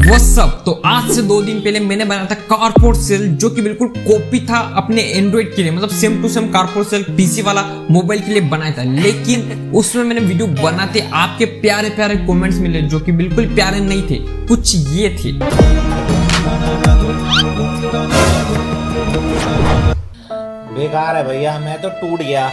वो सब तो आज से 2 दिन पहले मैंने बनाया था कारपोर्ट सेल, जो कि बिल्कुल कॉपी था अपने एंड्रॉइड के लिए, मतलब सेम टू सेम कारपोर्ट सेल पीसी वाला मोबाइल के लिए बनाया था। लेकिन उसमें मैंने वीडियो बनाते आपके प्यारे प्यारे कमेंट्स मिले, जो कि बिल्कुल प्यारे नहीं थे, कुछ ये थे। बेकार है भैया, मैं तो टूट गया।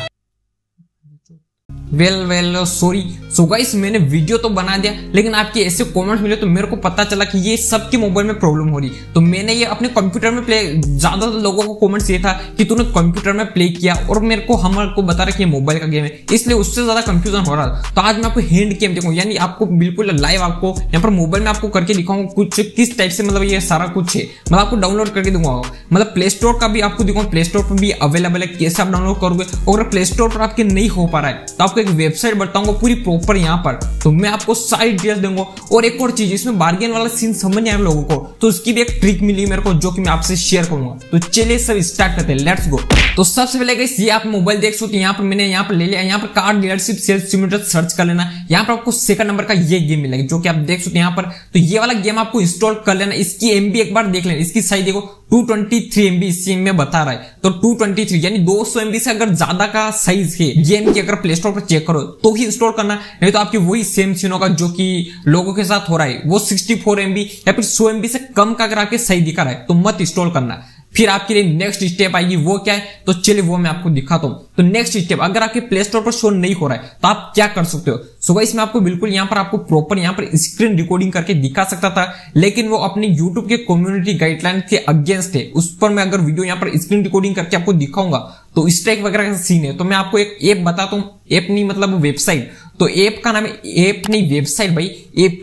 Well sorry. सो गाइस, मैंने वीडियो तो बना दिया, लेकिन आपके ऐसे कमेंट्स मिले तो मेरे को पता चला कि ये सबके मोबाइल में प्रॉब्लम हो रही। तो मैंने ये अपने कंप्यूटर में प्ले, ज्यादा लोगों को कमेंट्स ये था कि तूने कंप्यूटर में प्ले किया और मेरे को हमारे को बता रहा कि ये मोबाइल का गेम है, इसलिए उससे ज्यादा कंफ्यूजन हो रहा था। तो आज मैं आपको हैंड गेम देखूंगा, यानी आपको बिल्कुल लाइव आपको यहाँ पर मोबाइल में आपको करके दिखाऊंगा कुछ किस टाइप से, मतलब ये सारा कुछ है, मतलब आपको डाउनलोड करके दूंगा। मतलब प्ले स्टोर का भी आपको दिखाऊंगा, प्ले स्टोर पर भी अवेलेबल है, कैसे आप डाउनलोड करोगे। और प्ले स्टोर पर आपके नहीं हो पा रहा है तो आपको एक वेबसाइट बताऊंगा पूरी प्रॉपर यहाँ पर, तो मैं आपको सारी डिटेल्स दूंगा। और एक और चीज, इसमें बार्गेन वाला सीन समझ नहीं आया लोगों को, तो उसकी भी एक ट्रिक मिली मेरे को, जो कि मैं आपसे शेयर करूंगा। तो चलिए सब स्टार्ट करते हैं, लेट्स गो। तो सबसे पहले गाइस, ये आप मोबाइल देख सकते हैं, यहाँ पर मैंने यहाँ पर ले लिया, यहाँ पर car dealership sales simulator search कर लेना। यहाँ पर आपको सेकंड नंबर का ये गेम मिलेगा, जो कि आप देख सकते हैं यहाँ पर। तो ये वाला गेम आपको इंस्टॉल कर लेना। इसकी एमबी एक बार देख लेना, इसकी साइज देखो 223 MB इसी में बता रहा है। तो 223 यानी 200 MB से अगर ज्यादा का साइज है गेम की, अगर प्ले स्टोर पर चेक करो तो ही इंस्टॉल करना, नहीं तो आपकी वही सेम सीन होगा जो कि लोगों के साथ हो रहा है। वो 64 MB या फिर 100 MB से कम का अगर आपके सही दिखा रहा है तो मत इंस्टॉल करना। फिर आपके लिए नेक्स्ट स्टेप आएगी, वो क्या है तो चलिए वो मैं आपको दिखाता हूं। तो नेक्स्ट स्टेप, अगर आपके प्ले स्टोर पर शो नहीं हो रहा है तो आप क्या कर सकते हो। सो गाइस, मैं आपको बिल्कुल यहाँ पर आपको प्रॉपर यहाँ पर स्क्रीन रिकॉर्डिंग करके दिखा सकता था, लेकिन वो अपने यूट्यूब के कम्युनिटी गाइडलाइन के अगेंस्ट है। उस पर मैं अगर वीडियो यहाँ पर स्क्रीन रिकॉर्डिंग करके आपको दिखाऊंगा तो स्ट्राइक वगैरह का सीन है। तो मैं आपको एक ऐप बताता हूँ, ऐप नहीं मतलब वेबसाइट। तो ऐप का नाम है, ऐप नहीं वेबसाइट भाई,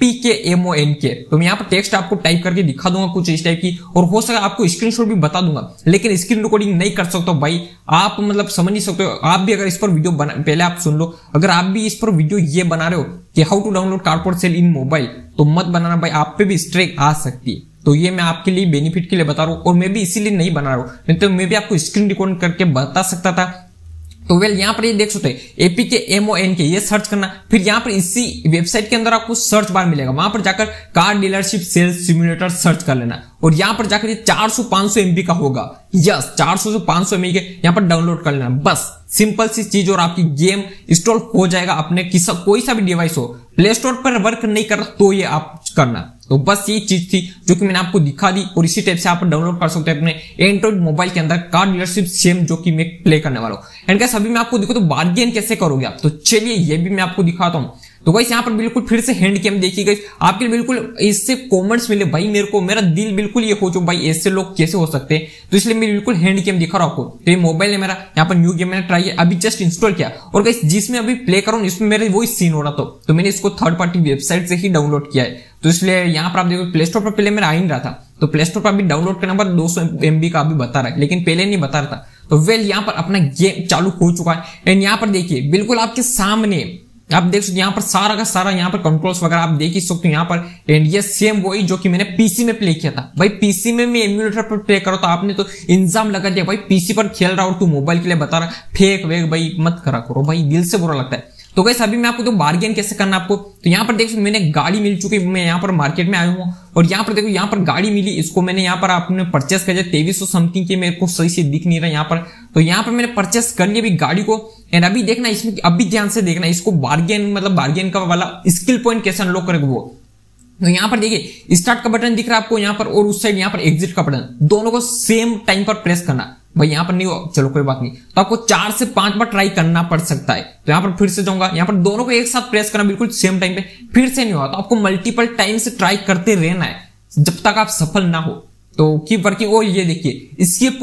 APKMONK। तो मैं यहाँ पर टेक्स्ट आपको टाइप करके दिखा दूंगा कुछ इस टाइप की, और हो सके आपको स्क्रीनशॉट भी बता दूंगा, लेकिन स्क्रीन रिकॉर्डिंग नहीं कर सकते हो भाई आप, मतलब समझ नहीं सकते हो। आप भी अगर इस पर वीडियो बना, पहले आप सुन लो, अगर आप भी इस पर वीडियो ये बना रहे हो कि how to download carport sale in mobile, तो मत बनाना भाई, आप पे भी स्ट्राइक आ सकती है। तो ये मैं आपके लिए बेनिफिट के लिए बता रहा हूँ, और मैं भी इसीलिए नहीं बना रहा हूँ, नहीं तो मैं भी आपको स्क्रीन रिकॉर्डिंग करके बता सकता था। तो वेल, यहाँ पर ये देख सकते हैं APKMONK, ये सर्च करना। फिर यहाँ पर इसी वेबसाइट के अंदर आपको सर्च बार मिलेगा, वहां पर जाकर car dealership sales simulator search कर लेना, और यहाँ पर जाकर ये 400-500 MB का होगा। यस, 400 से 500 MB के यहाँ पर डाउनलोड कर लेना, बस सिंपल सी चीज, और आपकी गेम इंस्टॉल हो जाएगा अपने कोई सा भी डिवाइस हो। प्ले स्टोर पर वर्क नहीं कर रहा तो ये आप करना। तो बस ये चीज थी जो कि मैंने आपको दिखा दी, और इसी टाइप से आप डाउनलोड कर सकते हैं अपने एंड्रॉइड मोबाइल के अंदर कार डीलरशिप सेम, जो कि मैं प्ले करने वाला हूँ। एंड गाइस, अभी मैं आपको दिखा तो बार्गेन कैसे करोगे आप, तो चलिए ये भी मैं आपको दिखाता हूँ। तो गाइस, यहाँ पर बिल्कुल फिर से हैंड गेम देखिए गाइस, आपके बिल्कुल इससे कमेंट्स मिले भाई, मेरे को मेरा दिल बिल्कुल ये हो चुका भाई, ऐसे लोग कैसे हो सकते हैं। तो इसलिए मैं बिल्कुल हैंड गेम दिखा रहा हूं आपको। तो ये मोबाइल है मेरा, यहाँ पर न्यू गेम मैंने ट्राई अभी जस्ट इंस्टॉल किया, और गाइस जिसमें अभी प्ले कर रहा हूँ इसमें मेरे वही सीन हो रहा था, तो मैंने इसको थर्ड पार्टी वेबसाइट से ही डाउनलोड किया है। तो इसलिए यहाँ पर आप देखो, प्ले स्टोर पर पहले मेरा आ ही नहीं रहा था, तो प्ले स्टोर पर अभी डाउनलोड करने के बाद 200 MB का अभी बता रहा है, लेकिन पहले नहीं बता रहा था। तो वेल, यहाँ पर अपना गेम चालू हो चुका है, एंड यहाँ पर देखिए बिल्कुल आपके सामने आप देख सकते हैं, यहाँ पर सारा का सारा यहाँ पर कंट्रोल्स वगैरह आप देख ही सकते हो यहाँ पर। एंड ये सेम वही जो कि मैंने पीसी में प्ले किया था भाई, पीसी में मैं एमुलेटर पर प्ले करो, तो आपने तो इंजाम लगा दिया भाई, पीसी पर खेल रहा और तू मोबाइल के लिए बता रहा, फेक वेक भाई मत करा करो भाई, दिल से बुरा लगता है। तो गाइस, अभी मैं आपको तो बार्गेन कैसे करना आपको, तो यहाँ पर देखो मैंने गाड़ी मिल चुकी, मैं यहाँ पर मार्केट में आया हूँ, और यहाँ पर देखो यहाँ पर गाड़ी मिली, इसको मैंने यहाँ पर आपने परचेस कर दिया 2300 समथिंग के, मेरे को सही से दिख नहीं रहा यहाँ पर। तो यहाँ पर मैंने परचेस कर लिया अभी गाड़ी को। एंड अभी देखना इसमें, अभी ध्यान से देखना इसको, बार्गेन मतलब बार्गेन का वाला स्किल पॉइंट कैसे अनलॉक करेगा वो। तो यहाँ पर देखिए स्टार्ट का बटन दिख रहा है आपको यहाँ पर, और उस साइड यहाँ पर एग्जिट का बटन, दोनों को सेम टाइम पर प्रेस करना भाई। यहाँ पर नहीं हो, चलो कोई बात नहीं, तो आपको 4 से 5 बार ट्राई करना पड़ सकता है। तो यहाँ पर फिर से जाऊंगा, यहाँ पर दोनों को एक साथ प्रेस करना बिल्कुल सेम टाइम पे, फिर से नहीं हुआ तो आपको मल्टीपल टाइम से ट्राई करते रहना है जब तक आप सफल ना हो। तो कीप वर्किंग। और ये देखिए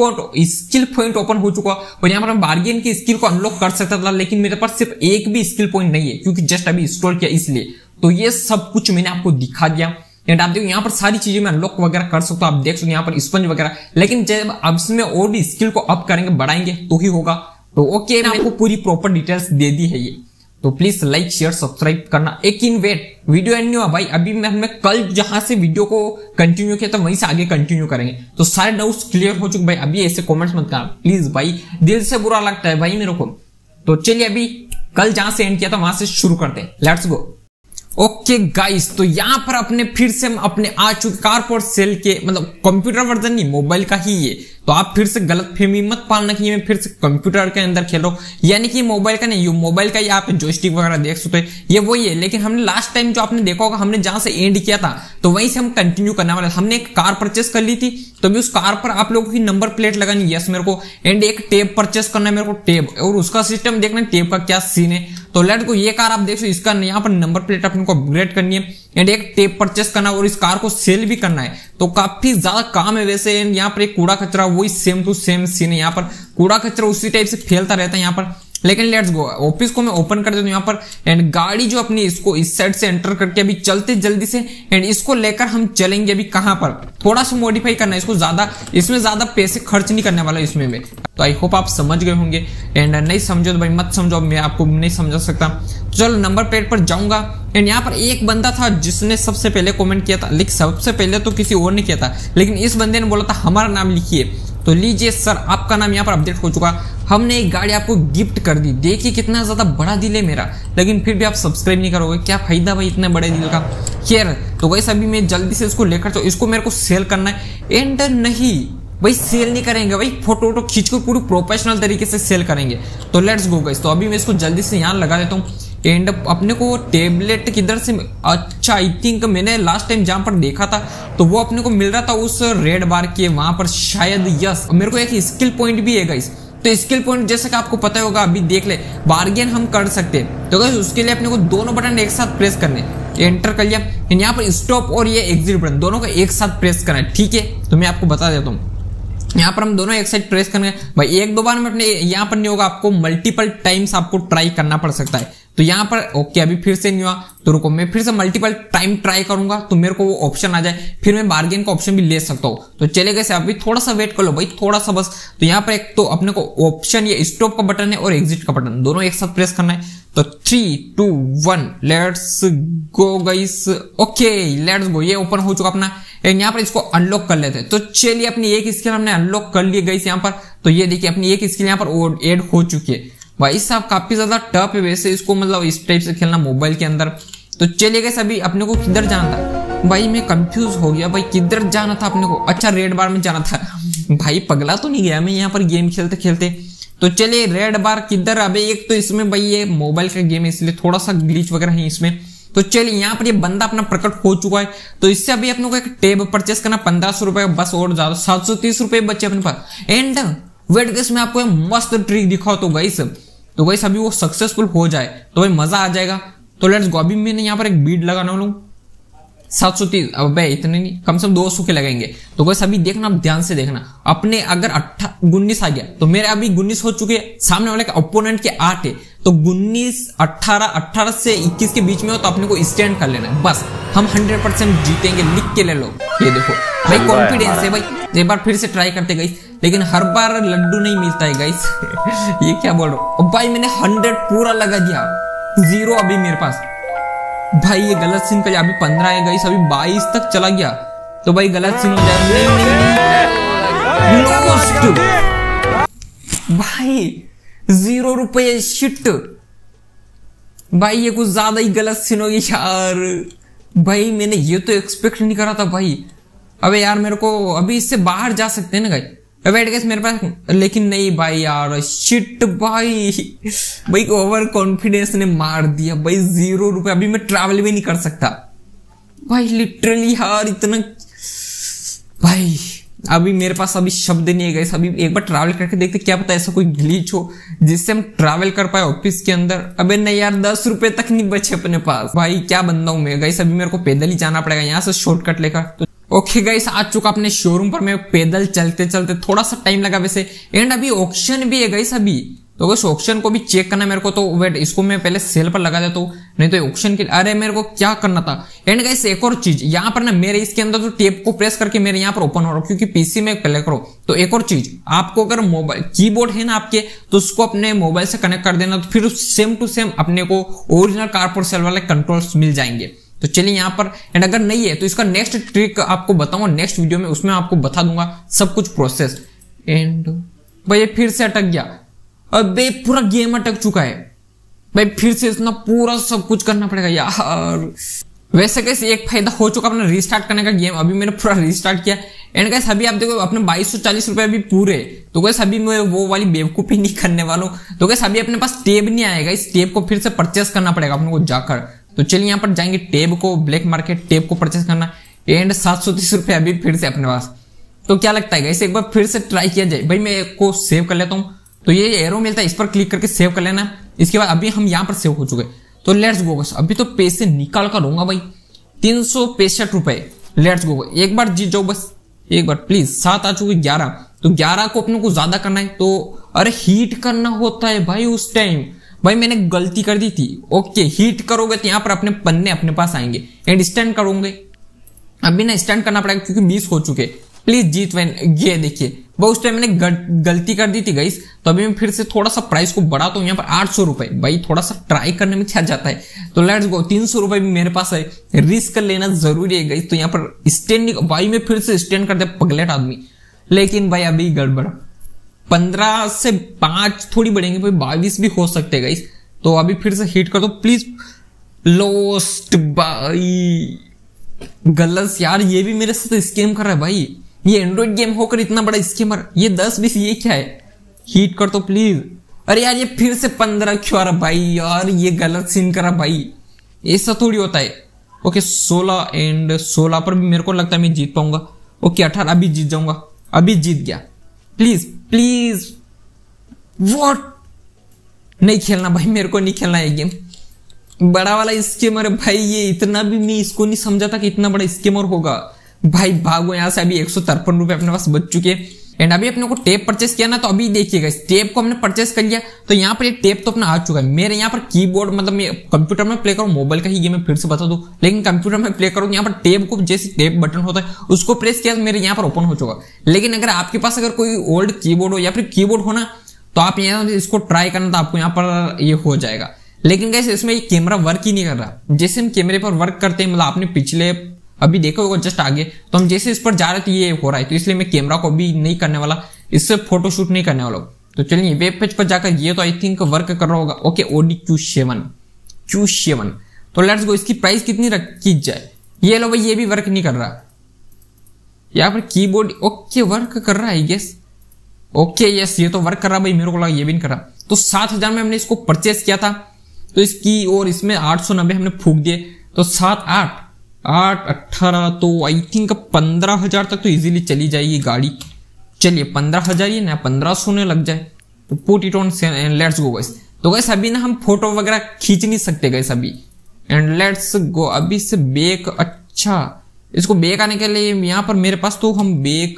स्किल पॉइंट ओपन हो चुका, और यहाँ पर हम बार्गेन की स्किल को अनलॉक कर सकता था, लेकिन मेरे पास सिर्फ एक भी स्किल पॉइंट नहीं है, क्योंकि जस्ट अभी इंस्टॉल किया इसलिए। तो ये सब कुछ मैंने आपको दिखा दिया, एंड आप देखो यहाँ पर सारी चीजें मैं अनलॉक वगैरह कर सकता हूँ, आप देख सकते यहाँ पर स्पंज वगैरह, लेकिन जब अब इसमें और भी स्किल को अप करेंगे बढ़ाएंगे तो ही होगा। तो ओके, मैंने आपको पूरी प्रॉपर डिटेल्स दे दी है ये, तो प्लीज लाइक शेयर सब्सक्राइब करना। एक इन वेट, वीडियो एंड नहीं हुआ भाई, अभी मैं कल जहां से वीडियो को कंटिन्यू किया था वहीं से आगे कंटिन्यू करेंगे। तो सारे डाउट्स क्लियर हो चुके भाई, अभी ऐसे कमेंट्स मत करना प्लीज भाई, दिल से बुरा लगता है भाई मेरे को। तो चलिए अभी कल जहां से एंड किया था वहां से शुरू करते हैं, लेट्स गो। ओके गाइस, तो यहाँ पर अपने फिर से हम अपने आ चुके कारपोर्ट सेल के मतलब कंप्यूटर वर्जन नहीं, मोबाइल का ही ये। तो आप फिर से गलत फहमी मत पालना कि मैं फिर से कंप्यूटर के अंदर खेल रहा हूँ, यानी कि मोबाइल का नहीं, ये मोबाइल का ही आप जॉयस्टिक वगैरह देख सकते हैं, ये वही है। लेकिन हमने लास्ट टाइम जो आपने देखा होगा, हमने जहां से एंड किया था तो वहीं से हम कंटिन्यू करने वाले। हमने एक कार परचेस कर ली थी, तो अभी उस कार पर आप लोगों की नंबर प्लेट लगानी है, यस मेरे को, एंड एक टेब परचेस करना है मेरे को, टेब, और उसका सिस्टम देखना है टेब का क्या सीन है। तो लेट्स गो, ये कार आप देख सकते, इसका यहाँ पर नंबर प्लेट अपने को अपग्रेड करनी है एंड एक टेप परचेस करना है और इस कार को सेल भी करना है। तो काफी ज्यादा काम है वैसे। एंड यहाँ पर एक कूड़ा कचरा वही सेम टू सेम सीन है, यहाँ पर कूड़ा कचरा उसी टाइप से फैलता रहता है यहाँ पर। लेकिन लेट्स गो, ऑफिस को मैं ओपन कर देता हूँ यहाँ पर, एंड गाड़ी जो अपनी इसको इस साइड से एंटर करके अभी चलते जल्दी से, एंड इसको लेकर हम चलेंगे अभी कहाँ पर, थोड़ा सा मॉडिफाई करना है इसको, ज्यादा इसमें ज्यादा पैसे खर्च नहीं करने वाला इसमें मैं। तो आई होप आप समझ गए होंगे, एंड नहीं समझो तो भाई मत समझो, मैं आपको नहीं समझा सकता। तो चलो नंबर प्लेट पर जाऊंगा, एंड यहाँ पर एक बंदा था जिसने सबसे पहले कमेंट किया था, लेकिन सबसे पहले तो किसी और ने किया था, लेकिन इस बंदे ने बोला था हमारा नाम लिखिए। तो लीजिए सर, आपका नाम यहाँ पर अपडेट हो चुका, हमने एक गाड़ी आपको गिफ्ट कर दी। देखिए कितना ज्यादा बड़ा दिल है मेरा, लेकिन फिर भी आप सब्सक्राइब नहीं करोगे, क्या फायदा भाई इतने बड़े दिल का। खैर, तो वैसे अभी मैं जल्दी से इसको लेकर, तो इसको मेरे को सेल करना है। एंड नहीं भाई, सेल नहीं करेंगे भाई, फोटो वोटो खींच कर पूरी प्रोफेशनल तरीके से सेल करेंगे। तो लेट्स गो गाइस, तो अभी मैं इसको जल्दी से यहाँ लगा देता हूँ। एंड अपने को टेबलेट किधर से, अच्छा आई थिंक मैंने लास्ट टाइम जहां पर देखा था तो वो अपने को मिल रहा था उस रेड बार के वहां पर शायद, यस। मेरे को एक स्किल पॉइंट भी है गाइस, तो स्किल पॉइंट जैसे कि आपको पता होगा, अभी देख ले, बार्गेन हम कर सकते हैं। तो गाइस उसके लिए अपने को दोनों बटन एक साथ प्रेस करने, एंटर कर लिया, यहाँ पर स्टॉप और ये एग्जिट बटन दोनों को एक साथ प्रेस करना है, ठीक है। तो मैं आपको बता देता हूँ, यहाँ पर हम दोनों एक साइड प्रेस करेंगे भाई, एक दो बार में अपने यहाँ पर नहीं होगा, आपको मल्टीपल टाइम्स आपको ट्राई करना पड़ सकता है। तो यहाँ पर ओके, अभी फिर से नहीं हुआ, तो रुको मैं फिर से मल्टीपल टाइम ट्राई करूंगा, तो मेरे को वो ऑप्शन आ जाए, फिर मैं बार्गेन का ऑप्शन भी ले सकता हूँ। तो चलेगा से, अभी थोड़ा सा वेट कर लो भाई, थोड़ा सा बस। तो यहाँ पर एक तो अपने को ऑप्शन, ये स्टॉप का बटन है और एग्जिट का बटन, दोनों एक साथ प्रेस करना है। तो 3 2 1 let's go guys. Okay let's go, ये ओपन हो चुका अपना, यहाँ पर इसको अनलॉक कर लेते हैं। तो चलिए अपनी एक स्किल हमने अनलॉक कर ली गाइस यहाँ पर। तो ये देखिए अपनी एक स्किल यहाँ पर ऐड हो चुकी है भाई साहब, काफी ज्यादा टफ है वैसे इसको, मतलब इस टाइप से खेलना मोबाइल के अंदर। तो चलिए गाइस, अभी अपने को किधर जाना था भाई, मैं कंफ्यूज हो गया भाई, किधर जाना था अपने को, अच्छा रेड बार में जाना था भाई, पगला तो नहीं गया मैं यहाँ पर गेम खेलते खेलते। तो चलिए रेड बार किधर, अबे एक तो इसमें भाई ये मोबाइल का गेम है इसलिए थोड़ा सा ग्लिच वगैरह है इसमें। तो चलिए यहाँ पर ये बंदा अपना प्रकट हो चुका है, तो इससे अभी अपने को एक टेब परचेस करना 1500 रुपए बस, और ज्यादा 730 रुपए बचे अपने पास। एंड वेट गाइस, मैं आपको मस्त ट्रिक दिखाओ तो गाइस अभी वो सक्सेसफुल हो जाए तो भाई मजा आ जाएगा। तो लेट्स गो, अभी मैंने यहाँ पर एक बीट लगाना वाला हूँ 730, अब इतने नहीं, कम से कम 200 के लगाएंगे। तो गाइस अभी देखना, आप ध्यान से देखना, अपने अगर 19 आ गया तो मेरे अभी 19 हो चुके हैं, सामने वाले के ओपोनेंट के 8 है, तो 19 18 से 21 के बीच में हो तो अपने को स्टैंड कर लेना है बस, हम 100% जीतेंगे, लिख के ले लो। ये देखो भाई कॉन्फिडेंस है भाई, एक बार फिर से ट्राई करते गाइस, लेकिन हर बार लड्डू नहीं मिलता है गाइस ये क्या बोल रहा हूँ भाई, मैंने 100 पूरा लगा दिया, 0 अभी मेरे पास भाई, ये गलत सीन का, अभी 15 है गाइस, अभी 22 तक चला गया तो भाई गलत सीन हो जाएगा। नहीं भाई 0 रुपये, शिट भाई, ये कुछ ज्यादा ही गलत सीन हो गया यार भाई, मैंने ये तो एक्सपेक्ट नहीं करा था भाई। अबे यार मेरे को अभी इससे बाहर जा सकते हैं ना गाइस, वेट गाइस मेरे पास, लेकिन नहीं भाई यार, शिट भाई ओवर कॉन्फिडेंस ने मार दिया भाई, 0 रुपए, अभी मैं ट्रैवल भी नहीं कर सकता भाई, लिटरली यार इतना भाई, अभी मेरे पास अभी शब्द नहीं है गाइस, अभी एक बार ट्रैवल करके देखते, क्या पता ऐसा कोई ग्लिच हो जिससे हम ट्रैवल कर पाए ऑफिस के अंदर। अबे नहीं यार, 10 रुपए तक नहीं बचे अपने पास भाई, क्या बंदा हूं मैं गाइस, अभी मेरे को पैदल ही जाना पड़ेगा यहाँ से शॉर्टकट लेकर। तो ओके गाइस, आ चुका अपने शोरूम पर, मैं पैदल चलते चलते, थोड़ा सा टाइम लगा वैसे, एंड अभी ऑक्शन भी है गाइस अभी, तो गाइस ऑक्शन को भी चेक करना है मेरे को। तो वेट, इसको मैं पहले सेल पर लगा देता हूँ, नहीं तो ऑक्शन के, अरे मेरे को क्या करना था। एंड गाइस एक और चीज, यहाँ पर ना मेरे इसके अंदर जो टेप को प्रेस करके मेरे यहाँ पर ओपन हो रहा है, क्योंकि पीसी में पहले करो। तो एक और चीज, आपको अगर मोबाइल कीबोर्ड है ना आपके, तो उसको अपने मोबाइल से कनेक्ट कर देना, तो फिर सेम टू सेम अपने को ओरिजिनल कारपोर्ट सेल वाले कंट्रोल्स मिल जाएंगे। तो चलिए यहाँ पर, एंड अगर नहीं है तो इसका नेक्स्ट ट्रिक आपको बताऊंगा नेक्स्ट वीडियो में, उसमें आपको बता दूंगा सब कुछ प्रोसेस। एंड भाई फिर से अटक गया, अबे पूरा गेम अटक चुका है भाई फिर से इतना पूरा सब कुछ करना पड़ेगा यार। वैसे कैसे एक फायदा हो चुका अपना रीस्टार्ट करने का गेम, अभी मैंने पूरा रीस्टार्ट किया एंड गाइस अभी आप देखो अपने 2240 रुपए अभी पूरे। तो गाइस अभी मैं वो वाली बेवकूफी नहीं करने वाला हूं। तो गाइस अभी अपने पास टेब नहीं आएगा, इस टेब को फिर से परचेस करना पड़ेगा अपने को जाकर। तो चलिए यहाँ पर जाएंगे टेब को, ब्लैक मार्केट टेब को परचेस करना एंड 730 रुपए अभी फिर से अपने पास। तो क्या लगता है गाइस एक बार फिर से ट्राई किया जाए। भाई मैं को सेव कर लेता हूँ, तो ये एरो मिलता है, इस पर क्लिक करके सेव कर लेना। इसके बाद अभी हम यहाँ पर सेव हो चुके, तो लेट्स गो गाइस। अभी तो पैसे निकाल कर दूंगा भाई, 365 रुपए। लेट्स गो, एक बार जीत जाओ बस, एक बार प्लीज। 7 आ चुके 11, तो 11 को अपने को ज्यादा करना है। तो अरे हीट करना होता है भाई उस टाइम, भाई मैंने गलती कर दी थी। ओके हीट करोगे तो यहाँ पर अपने पन्ने अपने पास आएंगे एंड स्टैंड करोगे। अभी ना स्टैंड करना पड़ेगा क्योंकि 20 हो चुके। प्लीज जीत वैन, ये देखिए वो उस टाइम मैंने गलती कर दी थी गाइस। तो अभी मैं फिर से थोड़ा सा प्राइस को बढ़ाता हूँ यहाँ पर 800 रुपए। भाई थोड़ा सा ट्राई करने में क्या जाता है। तो लेट्स गो, 300 रुपए भी मेरे पास है, रिस्क लेना जरूरी है गाइस। तो यहाँ पर स्टैंड, भाई मैं फिर से स्टैंड कर दे पगलेट आदमी। लेकिन भाई अभी गड़बड़, 15 से 5 थोड़ी बढ़ेंगे भाई, 22 भी हो सकते हैं गाइस। तो अभी फिर से हिट कर दो प्लीज। लोस्ट भाई, गलत यार, ये भी मेरे साथ स्कैम कर रहा है भाई। ये एंड्रॉइड गेम होकर इतना बड़ा स्कैमर, ये 10-20 ये क्या है। हीट कर तो प्लीज। अरे यार ये फिर से 15 क्यों आ रहा भाई, यार ये गलत सीन करा भाई, ऐसा थोड़ी होता है। ओके 16 एंड 16 पर भी मेरे को लगता है मैं जीत पाऊंगा। ओके 18 अभी जीत जाऊंगा, अभी जीत गया। प्लीज प्लीज, व्हाट, नहीं खेलना भाई, मेरे को नहीं खेलना है गेम। बड़ा वाला स्कैमर है भाई ये, इतना भी मैं इसको नहीं समझा था कि इतना बड़ा स्कैमर होगा। भाई भागो यहाँ से। अभी 153 रुपए अपने पास बच चुके हैं एंड अभी अपने को टेप परचेस किया ना। तो अभी देखिएगा इस टेप को हमने परचेस कर लिया, तो यहाँ पर ये टेप तो अपना आ चुका है। मेरे यहाँ पर कीबोर्ड, मतलब मैं कंप्यूटर में प्ले करूँ, मोबाइल का ही गेम मैं फिर से बता दूं, लेकिन कंप्यूटर में प्ले करूँ, यहाँ पर टेप को जैसे टेप बटन होता है उसको प्रेस किया मेरे यहाँ पर ओपन हो चुका। लेकिन अगर आपके पास अगर कोई ओल्ड कीबोर्ड हो या फिर कीबोर्ड हो ना, तो आप यहाँ इसको ट्राई करना, तो आपको यहाँ पर ये हो जाएगा। लेकिन गाइस इसमें ये कैमरा वर्क ही नहीं कर रहा। जैसे हम कैमरे पर वर्क करते हैं, मतलब आपने पिछले अभी देखो होगा जस्ट आगे, तो हम जैसे इस पर जा रहे थे ये हो रहा है। तो इसलिए मैं कैमरा को भी नहीं करने वाला, इससे फोटोशूट नहीं करने वाला। तो चलिए वेब पेज पर जाकर, ये तो आई थिंक वर्क कर रहा होगा। Okay OD Q7। तो लेट्स गो, इसकी प्राइस कितनी रखी जाए। ये लो भाई, ये भी वर्क नहीं कर रहा। यहाँ पर कीबोर्ड ओके वर्क कर रहा है गेस। ओके यस, ये तो वर्क कर रहा भाई, मेरे को लगा ये भी नहीं कर रहा। तो 7000 में हमने इसको परचेस किया था, तो इसकी और इसमें 890 हमने फूक दिए। तो 7 8 8 18, तो आई थिंक 15,000 तक तो इजीली चली जाएगी गाड़ी। चलिए 15,000 ही ना 1500 ने लग जाए। तो put it on and let's go guys. तो गाइस अभी ना हम फोटो वगैरह खींच नहीं सकते गाइस अभी, एंड लेट्स गो। अभी से बेक, अच्छा इसको बेक आने के लिए यहाँ पर मेरे पास, तो हम बेक,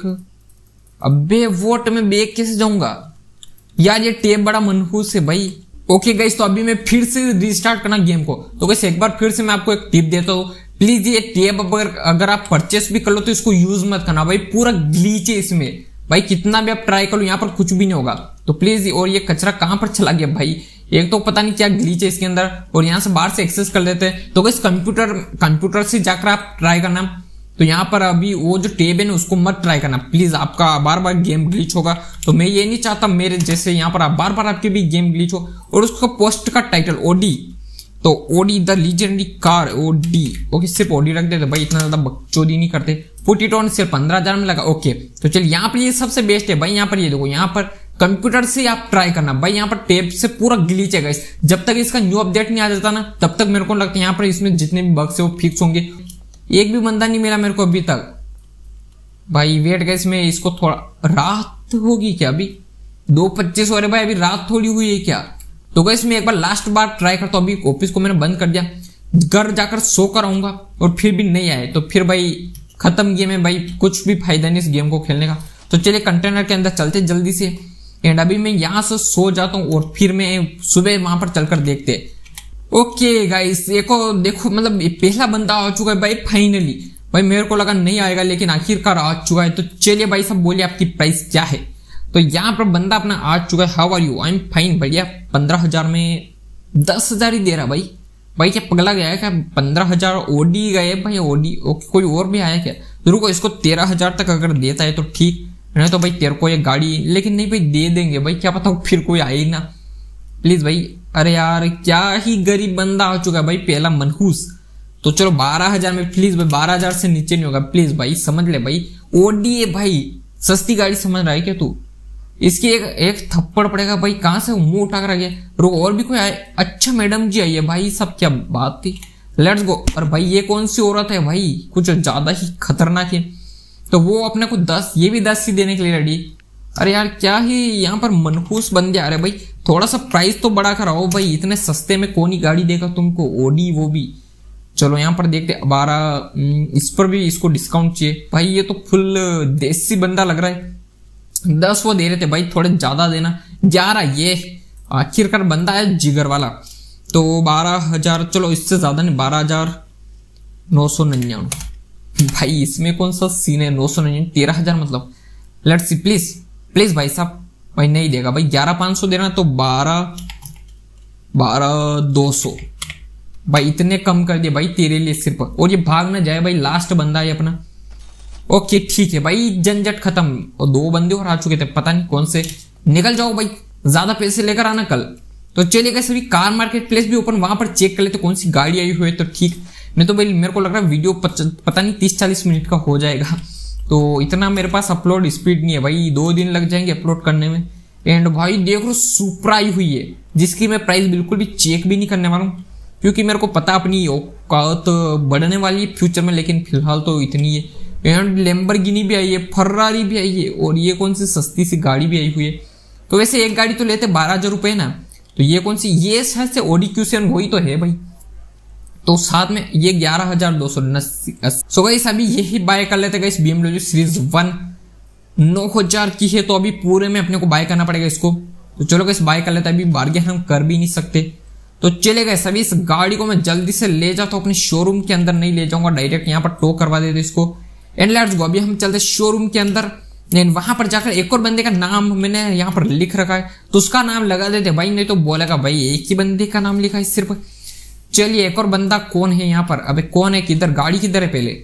अबे वोट में बेक कैसे जाऊंगा यार, ये टेप बड़ा मनहूस है भाई। ओके गाइस, तो अभी मैं फिर से रिस्टार्ट करना गेम को। तो गाइस एक बार फिर से मैं आपको एक टिप देता हूँ, प्लीज ये टेप अगर आप परचेस भी कर लो तो इसको यूज मत करना भाई, पूरा ग्लीच है इसमें भाई, कितना भी आप ट्राई कर लो यहाँ पर कुछ भी नहीं होगा। तो प्लीज, और ये कचरा कहां पर चला गया भाई, एक तो पता नहीं क्या ग्लीच है इसके अंदर, और यहाँ से बाहर से एक्सेस कर लेते हैं। तो गाइस कंप्यूटर से जाकर आप ट्राई करना। तो यहाँ पर अभी वो जो टेब है ना उसको मत ट्राई करना प्लीज, आपका बार बार गेम ग्लिच होगा। तो मैं ये नहीं चाहता मेरे जैसे यहाँ पर बार बार आपके भी गेम ग्लिच हो। और उसका पोस्ट का टाइटल OD, तो OD the legendary car OD। Okay सिर्फ OD रख देते भाई, इतना ज्यादा बकचोदी नहीं करते। पुट इट ऑन सिर्फ 15,000 में लगा। ओके तो चलिए यहाँ पर ये सबसे बेस्ट है भाई। यहाँ पर ये देखो, यहाँ पर कंप्यूटर से आप ट्राई करना भाई, यहाँ पर टेप से पूरा ग्लिच है गाइस। जब तक इसका न्यू अपडेट नहीं आ जाता ना, तब तक मेरे को लगता है यहाँ पर इसमें जितने भी बग्स है वो फिक्स होंगे। एक भी बंदा नहीं मिला मेरे को अभी तक भाई। वेट गाइस, मैं इसको थोड़ा, रात होगी क्या अभी 2:25 हो रहे भाई, अभी रात थोड़ी हुई है क्या। तो गाइस मैं एक बार लास्ट बार ट्राई करता हूँ। अभी ऑफिस को मैंने बंद कर दिया, घर जाकर सो कर आऊंगा, और फिर भी नहीं आए तो फिर भाई खत्म गेम है भाई, कुछ भी फायदा नहीं इस गेम को खेलने का। तो चलिए कंटेनर के अंदर चलते जल्दी से, एंड अभी मैं यहां से सो जाता हूँ और फिर मैं सुबह वहां पर चलकर देखते। ओके गाइस देखो मतलब पहला बंदा आ चुका है भाई फाइनली। भाई मेरे को लगा नहीं आएगा, लेकिन आखिरकार आ चुका है। तो चलिए भाई सब बोलिए आपकी प्राइस क्या है। तो यहाँ पर बंदा अपना आ चुका है। How are you, I am fine बढ़िया। 15,000 में 10,000 ही दे रहा भाई। भाई क्या पगला गया है क्या, 15,000 OD गए भाई OD। ओके कोई और भी आया क्या, रुको इसको 13,000 तक अगर देता है तो ठीक, नहीं तो भाई तेरे को ये गाड़ी, लेकिन नहीं भाई दे देंगे भाई, क्या पता फिर कोई आए ना। प्लीज भाई अरे यार क्या ही गरीब बंदा हो चुका है भाई, पहला मनहूस। तो चलो 12,000 में प्लीज भाई, 12,000 से नीचे नहीं होगा प्लीज भाई, समझ ले भाई। ओडी है भाई, सस्ती गाड़ी समझ रहा है क्या तू? इसकी एक थप्पड़ पड़ेगा भाई। कहां से मुंह उठा कर आ गया? रुको और भी कोई आए? अच्छा मैडम जी आई है भाई, सब क्या बात थी। Let's go. और भाई ये कौन सी औरत है भाई, कुछ ज्यादा ही खतरनाक है। तो वो अपने को 10, ये भी 10 ही देने के लिए रेडी। अरे यार क्या ही यहाँ पर मनहूस बंदे आ रहे भाई, थोड़ा सा प्राइस तो बढ़ा कर आओ भाई, इतने सस्ते में कौन ही गाड़ी देगा तुमको, ओडी वो भी। चलो यहाँ पर देखते 12, इस पर भी इसको डिस्काउंट चाहिए भाई। ये तो फुल देसी बंदा लग रहा है। 10 वो दे रहे थे भाई, थोड़े ज्यादा देना। 11 ये आखिरकार बंदा है जिगर वाला। तो 12,000, चलो इससे ज्यादा नहीं, 12,999 भाई। इसमें कौन सा सीन है? 999, 13,000 मतलब। लेट्स सी प्लीज प्लीज भाई साहब। भाई नहीं देगा भाई, 11,500 देना तो 12,200 भाई, इतने कम कर दिए भाई तेरे लिए सिर्फ। और ये भाग ना जाए भाई, लास्ट बंदा है अपना। ओके ठीक है भाई, झंझट खत्म। और 2 बंदे और आ चुके थे, पता नहीं कौन से। निकल जाओ भाई, ज्यादा पैसे लेकर आना कल। तो चलिए सभी कार मार्केट प्लेस भी ओपन, वहां पर चेक कर लेते कौन सी गाड़ी आई हुई है। तो ठीक, नहीं तो भाई मेरे को लग रहा है वीडियो पता नहीं 30-40 मिनट का हो जाएगा। तो इतना मेरे पास अपलोड स्पीड नहीं है भाई, 2 दिन लग जाएंगे अपलोड करने में। एंड भाई देख लो सुपरा आई हुई है, जिसकी मैं प्राइस बिल्कुल भी चेक भी नहीं करने वाला हूँ, क्योंकि मेरे को पता अपनी औकात बढ़ने वाली है फ्यूचर में, लेकिन फिलहाल तो इतनी है। एंड लैम्बोर्गिनी भी आई है, फर्रारी भी आई है, और ये कौन सी सस्ती सी गाड़ी भी आई हुई है। तो वैसे एक गाड़ी तो लेते 12,000 रुपए ना, तो ये कौन सी, ये शायद से ऑडी Q7 वही तो है भाई। तो साथ में ये 11,290। सो गाइस अभी यही बाय कर लेते गाइस, BMW सीरीज 1 9,000 की है, तो अभी पूरे में अपने को बाय करना पड़ेगा इसको। तो चलो गाइस बाय कर लेते हैं, अभी बार्गेन हम कर भी नहीं सकते। तो चले गाइस अभी इस गाड़ी को मैं जल्दी से ले जाता हूँ अपने शोरूम के अंदर, नहीं ले जाऊंगा, डायरेक्ट यहाँ पर टो करवा देते इसको। एंड लेट्स गो, अभी हम चलते शोरूम के अंदर। वहां पर जाकर एक और बंदे का नाम मैंने यहाँ पर लिख रखा है, तो उसका नाम लगा देते भाई, नहीं तो बोलेगा भाई एक ही बंदे का नाम लिखा है सिर्फ। चलिए एक और बंदा कौन है यहाँ पर? अबे कौन है, किधर गाड़ी किधर है पहले?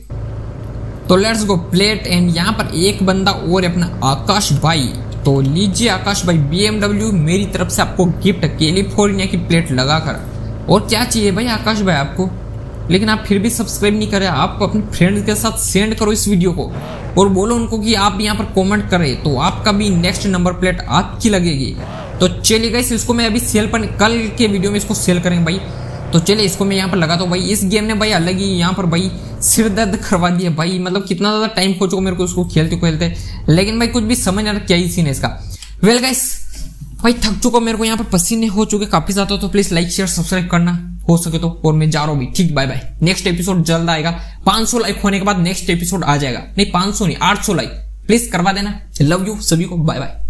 तो लेट्स गो प्लेट। एंड यहाँ पर एक बंदा और है अपना आकाश भाई। तो लीजिए आकाश भाई, BMW मेरी तरफ से आपको गिफ्ट, कैलिफोर्निया की प्लेट लगाकर। और क्या चाहिए भाई आकाश भाई आपको? लेकिन आप फिर भी सब्सक्राइब नहीं करें। आप अपने फ्रेंड्स के साथ सेंड करो इस वीडियो को, और बोलो उनको कि आप यहाँ पर कमेंट करें, तो आपका भी नेक्स्ट नंबर प्लेट आपकी लगेगी। तो चलिए गाइस इसको मैं अभी सेल पर, कल के वीडियो में इसको सेल करेंगे भाई। तो चलिए इसको मैं यहाँ पर लगाता हूँ भाई। इस गेम ने भाई अलग ही यहाँ पर भाई सिर दर्द करवा दिया भाई, मतलब कितना ज्यादा टाइम हो चुका मेरे को उसको खेलते खेलते, लेकिन भाई कुछ भी समझ नहीं आ रहा क्या ही सीन है इसका। वेल गाइस भाई थक चुका, मेरे को यहाँ पर पसीने हो चुके काफी ज्यादा। तो प्लीज लाइक शेयर सब्सक्राइब करना हो सके तो, और मैं जा रहा हूँ ठीक, बाय बाय। नेक्स्ट एपिसोड जल्द आएगा, 500 लाइक होने के बाद नेक्स्ट एपिसोड आ जाएगा। नहीं 500 नहीं, 800 लाइक प्लीज करवा देना। लव यू सभी को, बाय बाय।